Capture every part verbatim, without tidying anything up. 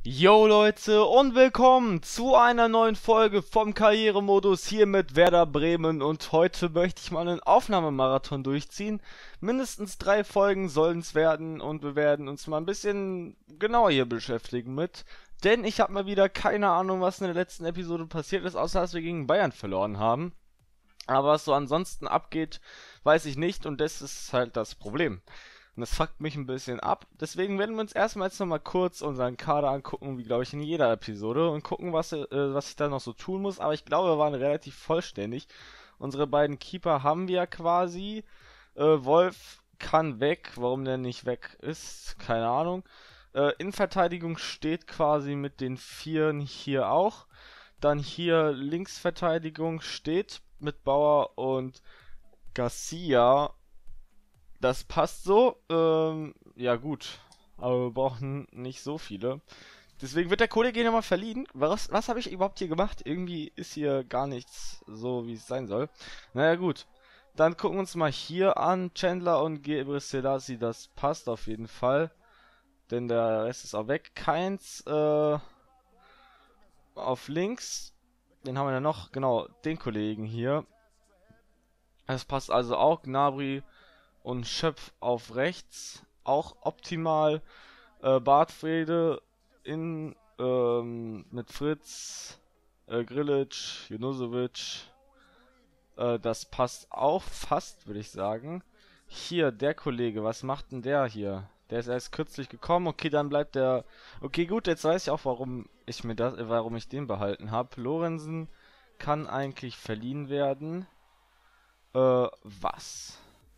Yo Leute und willkommen zu einer neuen Folge vom Karrieremodus hier mit Werder Bremen, und heute möchte ich mal einen Aufnahmemarathon durchziehen. Mindestens drei Folgen sollen es werden und wir werden uns mal ein bisschen genauer hier beschäftigen mit, denn ich habe mal wieder keine Ahnung, was in der letzten Episode passiert ist, außer dass wir gegen Bayern verloren haben. Aber was so ansonsten abgeht, weiß ich nicht, und das ist halt das Problem. Und das fuckt mich ein bisschen ab. Deswegen werden wir uns erstmal jetzt nochmal kurz unseren Kader angucken, wie glaube ich in jeder Episode, und gucken, was, äh, was ich da noch so tun muss. Aber ich glaube, wir waren relativ vollständig. Unsere beiden Keeper haben wir ja quasi. Äh, Wolf kann weg. Warum der nicht weg ist, keine Ahnung. Äh, Innenverteidigung steht quasi mit den Vieren hier auch. Dann hier Linksverteidigung steht mit Bauer und Garcia. Das passt so. Ähm, ja gut. Aber wir brauchen nicht so viele. Deswegen wird der Kollege nochmal verliehen. Was, was habe ich überhaupt hier gemacht? Irgendwie ist hier gar nichts so, wie es sein soll. Naja gut. Dann gucken wir uns mal hier an. Chandler und Gebre Selassie, das passt auf jeden Fall. Denn der Rest ist auch weg. Keins äh, auf links. Den haben wir ja noch. Genau, den Kollegen hier. Das passt also auch. Gnabry und Schöpf auf rechts, auch optimal. Äh, Bartfrede in ähm, mit Fritz, äh, Grilic, Junusovic. Äh, das passt auch fast, würde ich sagen. Hier, der Kollege, was macht denn der hier? Der ist erst kürzlich gekommen. Okay, dann bleibt der. Okay, gut, jetzt weiß ich auch, warum ich mir das, äh, warum ich den behalten habe. Lorenzen kann eigentlich verliehen werden. Äh, was?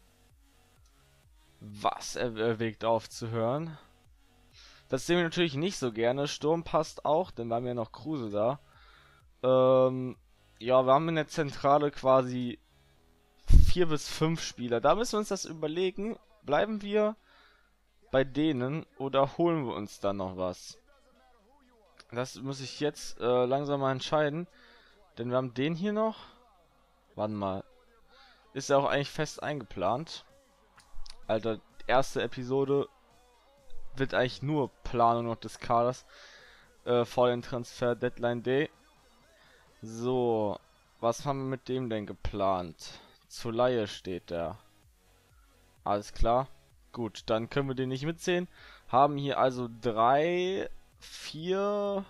Was er erwägt aufzuhören. Das sehen wir natürlich nicht so gerne. Sturm passt auch, denn wir haben ja noch Kruse da. Ähm, ja, wir haben in der Zentrale quasi vier bis fünf Spieler. Da müssen wir uns das überlegen. Bleiben wir bei denen oder holen wir uns dann noch was? Das muss ich jetzt äh, langsam mal entscheiden. Denn wir haben den hier noch. Warte mal. Ist ja auch eigentlich fest eingeplant. Alter, erste Episode wird eigentlich nur Planung noch des Kaders äh, vor dem Transfer Deadline Day. So, was haben wir mit dem denn geplant? Zur Leihe steht der. Alles klar. Gut, dann können wir den nicht mitzählen. Haben hier also drei, vier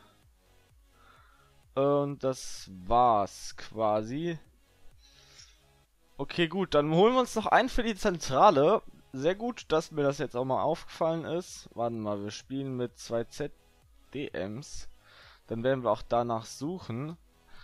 und das war's quasi. Okay, gut, dann holen wir uns noch einen für die Zentrale. Sehr gut, dass mir das jetzt auch mal aufgefallen ist. Warte mal, wir spielen mit zwei Z D Ms. Dann werden wir auch danach suchen.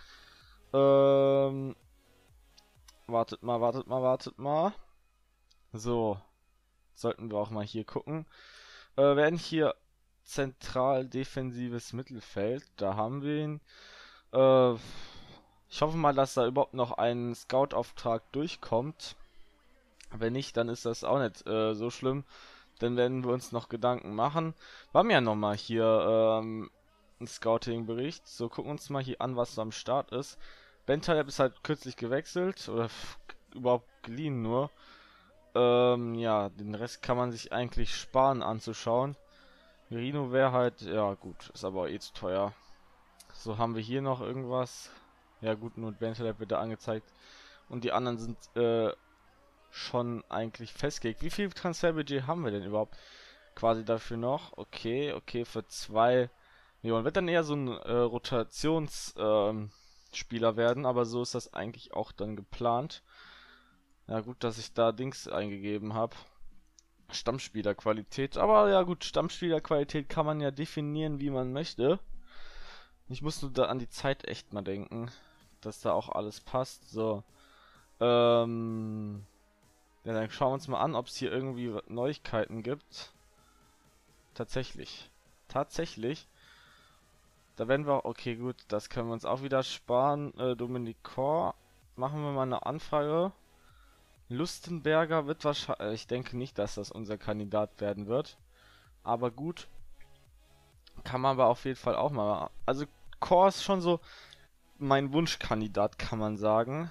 Ähm, wartet mal, wartet mal, wartet mal. So, sollten wir auch mal hier gucken. Äh, werden hier zentral defensives Mittelfeld. Da haben wir ihn. Äh, ich hoffe mal, dass da überhaupt noch ein Scout-Auftrag durchkommt. Wenn nicht, dann ist das auch nicht äh, so schlimm. Dann werden wir uns noch Gedanken machen. Wir haben ja nochmal hier ähm, einen Scouting-Bericht. So, gucken wir uns mal hier an, was so am Start ist. Bentaleb ist halt kürzlich gewechselt. Oder überhaupt geliehen nur. Ähm, ja, den Rest kann man sich eigentlich sparen anzuschauen. Merino wäre halt, ja gut, ist aber eh zu teuer. So, haben wir hier noch irgendwas. Ja gut, nur Bentaleb wird da angezeigt. Und die anderen sind äh, schon eigentlich festgelegt. Wie viel Transferbudget haben wir denn überhaupt quasi dafür noch? Okay, okay, für zwei Millionen. Wird dann eher so ein äh, Rotationsspieler ähm, werden, aber so ist das eigentlich auch dann geplant. Ja gut, dass ich da Dings eingegeben habe. Stammspielerqualität. Aber ja gut, Stammspielerqualität kann man ja definieren, wie man möchte. Ich muss nur da an die Zeit echt mal denken, dass da auch alles passt. So. Ähm... Ja, dann schauen wir uns mal an, ob es hier irgendwie Neuigkeiten gibt. Tatsächlich. Tatsächlich. Da werden wir... Okay, gut, das können wir uns auch wieder sparen. Äh, Dominik Kor. Machen wir mal eine Anfrage. Lustenberger wird wahrscheinlich... Ich denke nicht, dass das unser Kandidat werden wird. Aber gut. Kann man aber auf jeden Fall auch mal... Also, Kor ist schon so mein Wunschkandidat, kann man sagen.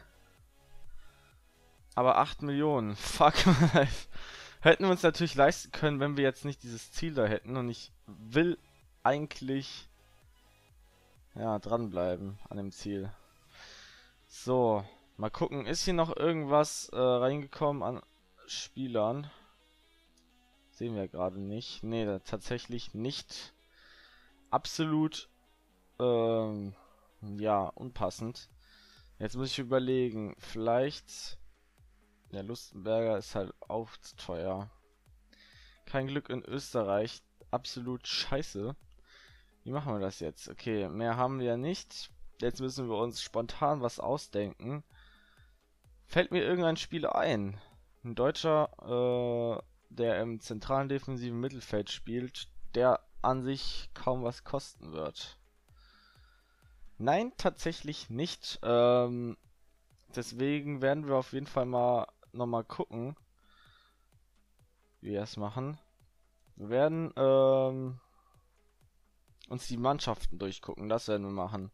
Aber acht Millionen, fuck. Hätten wir uns natürlich leisten können, wenn wir jetzt nicht dieses Ziel da hätten. Und ich will eigentlich ja dranbleiben an dem Ziel. So, mal gucken, ist hier noch irgendwas äh, reingekommen an Spielern? Sehen wir gerade nicht. Nee, tatsächlich nicht. Absolut ähm, ja, unpassend. Jetzt muss ich überlegen, vielleicht der Lustenberger ist halt auch zu teuer. Kein Glück in Österreich. Absolut scheiße. Wie machen wir das jetzt? Okay, mehr haben wir ja nicht. Jetzt müssen wir uns spontan was ausdenken. Fällt mir irgendein Spieler ein? Ein Deutscher, äh, der im zentralen defensiven Mittelfeld spielt, der an sich kaum was kosten wird. Nein, tatsächlich nicht. Ähm, deswegen werden wir auf jeden Fall mal nochmal gucken, wie wir es machen. Wir werden ähm, uns die Mannschaften durchgucken. Das werden wir machen.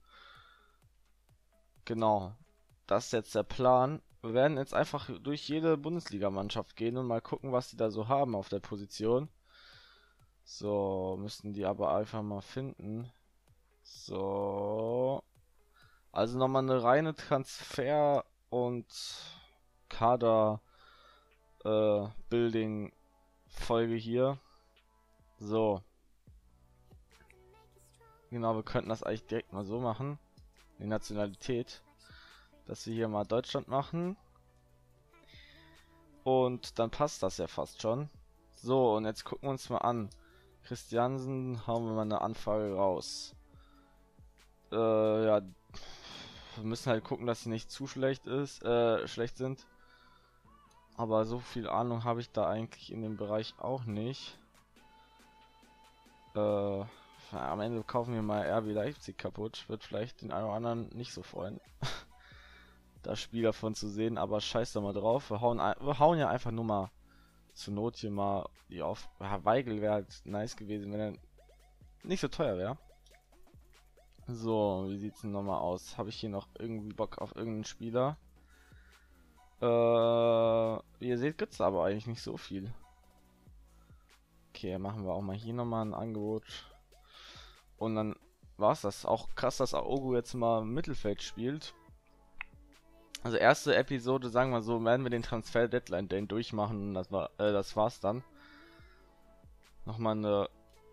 Genau. Das ist jetzt der Plan. Wir werden jetzt einfach durch jede Bundesligamannschaft gehen und mal gucken, was die da so haben auf der Position. So, müssten die aber einfach mal finden. So. Also nochmal eine reine Transfer- und Kader-Building-Folge äh, hier. So. Genau, wir könnten das eigentlich direkt mal so machen. Die Nationalität. Dass wir hier mal Deutschland machen. Und dann passt das ja fast schon. So, und jetzt gucken wir uns mal an. Christiansen, hauen wir mal eine Anfrage raus. Äh, ja. Wir müssen halt gucken, dass sie nicht zu schlecht ist, äh, schlecht sind. Aber so viel Ahnung habe ich da eigentlich in dem Bereich auch nicht. Äh, am Ende kaufen wir mal R B Leipzig kaputt. Wird vielleicht den einen oder anderen nicht so freuen, da Spiel davon zu sehen, aber scheiß da mal drauf. Wir hauen, wir hauen ja einfach nur mal zur Not hier mal die auf. Ja, Weigl wäre halt nice gewesen, wenn er nicht so teuer wäre. So, wie sieht's denn nochmal aus? Habe ich hier noch irgendwie Bock auf irgendeinen Spieler? Äh, wie ihr seht, gibt's aber eigentlich nicht so viel. Okay, machen wir auch mal hier nochmal ein Angebot. Und dann war's das. Auch krass, dass Aogo jetzt mal im Mittelfeld spielt. Also erste Episode, sagen wir so, werden wir den Transfer Deadline Day durchmachen. Das war, äh, das war's dann. Nochmal eine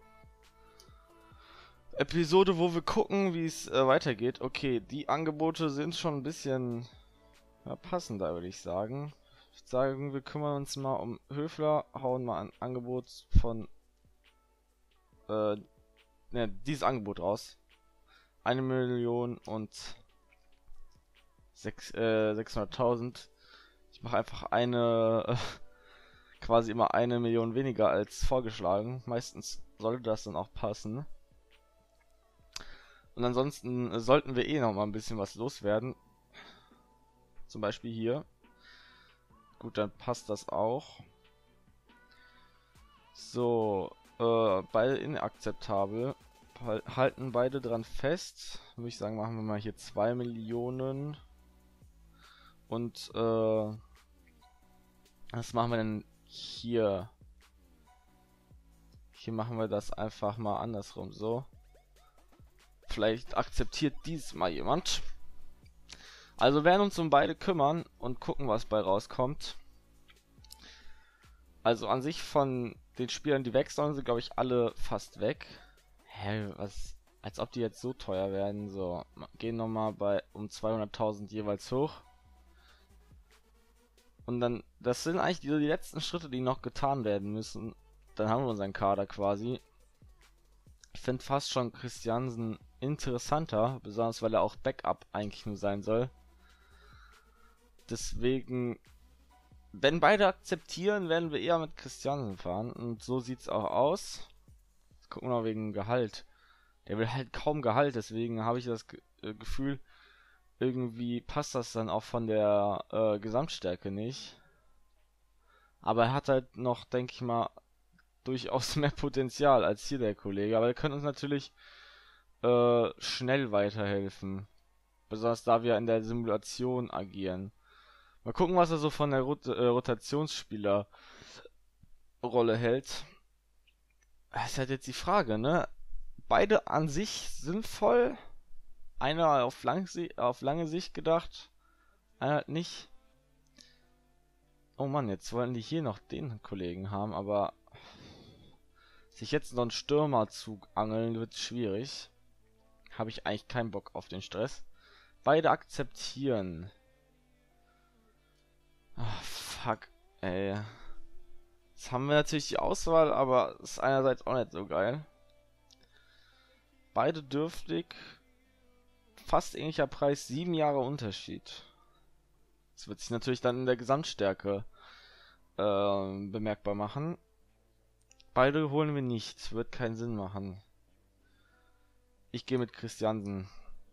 Episode, wo wir gucken, wie es äh, weitergeht. Okay, die Angebote sind schon ein bisschen ja, passender, würde ich sagen. Ich würde sagen, wir kümmern uns mal um Höfler, hauen mal ein Angebot von äh, ne, dieses Angebot raus. Eine Million und sechs, äh, sechshunderttausend. Ich mache einfach eine äh, quasi immer eine Million weniger als vorgeschlagen. Meistens sollte das dann auch passen. Und ansonsten äh, sollten wir eh noch mal ein bisschen was loswerden. Zum Beispiel hier. Gut, dann passt das auch. So, äh, beide inakzeptabel. Halten beide dran fest. Würde ich sagen, machen wir mal hier zwei Millionen. Und, äh, was machen wir denn hier? Hier machen wir das einfach mal andersrum, so. Vielleicht akzeptiert diesmal jemand. Also werden uns um beide kümmern und gucken, was bei rauskommt. Also an sich von den Spielern, die weg sollen, sind glaube ich alle fast weg. Hä, was? Als ob die jetzt so teuer werden. So, gehen nochmal bei um zweihunderttausend jeweils hoch. Und dann, das sind eigentlich die, die letzten Schritte, die noch getan werden müssen. Dann haben wir unseren Kader quasi. Ich finde fast schon Christiansen interessanter, besonders weil er auch Backup eigentlich nur sein soll. Deswegen, wenn beide akzeptieren, werden wir eher mit Christiansen fahren. Und so sieht's auch aus. Jetzt gucken wir mal wegen Gehalt. Der will halt kaum Gehalt, deswegen habe ich das Ge äh, Gefühl, irgendwie passt das dann auch von der äh, Gesamtstärke nicht. Aber er hat halt noch, denke ich mal, durchaus mehr Potenzial als hier der Kollege. Aber er könnte uns natürlich äh, schnell weiterhelfen. Besonders da wir in der Simulation agieren. Mal gucken, was er so von der Rot äh, Rotationsspieler-Rolle hält. Das ist halt jetzt die Frage, ne? beide an sich sinnvoll. Einer auf, lang, auf lange Sicht gedacht, einer halt nicht. Oh Mann, jetzt wollen die hier noch den Kollegen haben, aber sich jetzt noch einen Stürmer zu angeln wird schwierig. Habe ich eigentlich keinen Bock auf den Stress. Beide akzeptieren. Ah, fuck, ey. Jetzt haben wir natürlich die Auswahl, aber ist einerseits auch nicht so geil. Beide dürftig. Fast ähnlicher Preis, sieben Jahre Unterschied. Das wird sich natürlich dann in der Gesamtstärke äh, bemerkbar machen. Beide holen wir nicht, wird keinen Sinn machen. Ich gehe mit Christiansen.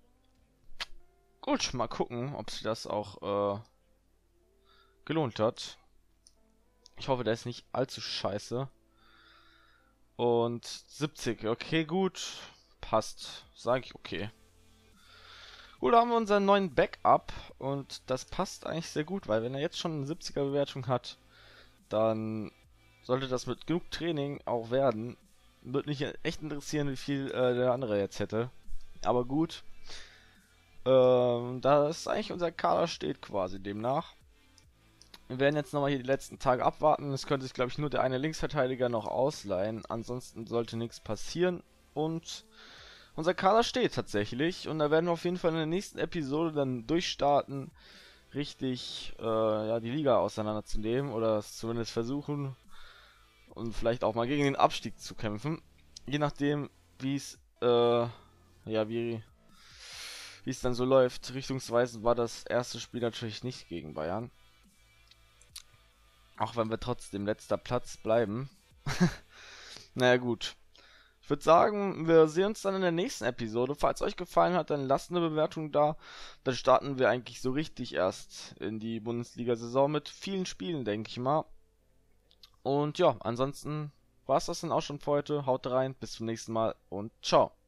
Gut, mal gucken, ob sich das auch äh, gelohnt hat. Ich hoffe, der ist nicht allzu scheiße. Und siebzig, okay, gut. Passt, sage ich okay. Gut, da haben wir unseren neuen Backup und das passt eigentlich sehr gut, weil wenn er jetzt schon eine siebziger Bewertung hat, dann sollte das mit genug Training auch werden. Würde mich echt interessieren, wie viel äh, der andere jetzt hätte. Aber gut. Ähm, da ist eigentlich unser Kader steht quasi demnach. Wir werden jetzt nochmal hier die letzten Tage abwarten. Es könnte sich, glaube ich, nur der eine Linksverteidiger noch ausleihen. Ansonsten sollte nichts passieren. Und unser Kader steht tatsächlich. Und da werden wir auf jeden Fall in der nächsten Episode dann durchstarten, richtig äh, ja, die Liga auseinanderzunehmen. Oder es zumindest versuchen. Und vielleicht auch mal gegen den Abstieg zu kämpfen. Je nachdem, wie es äh, ja, wie wie es dann so läuft. Richtungsweisend war das erste Spiel natürlich nicht gegen Bayern. Auch wenn wir trotzdem letzter Platz bleiben. Naja, gut. Ich würde sagen, wir sehen uns dann in der nächsten Episode. Falls euch gefallen hat, dann lasst eine Bewertung da. Dann starten wir eigentlich so richtig erst in die Bundesliga-Saison mit vielen Spielen, denke ich mal. Und ja, ansonsten war es das dann auch schon für heute. Haut rein, bis zum nächsten Mal und ciao.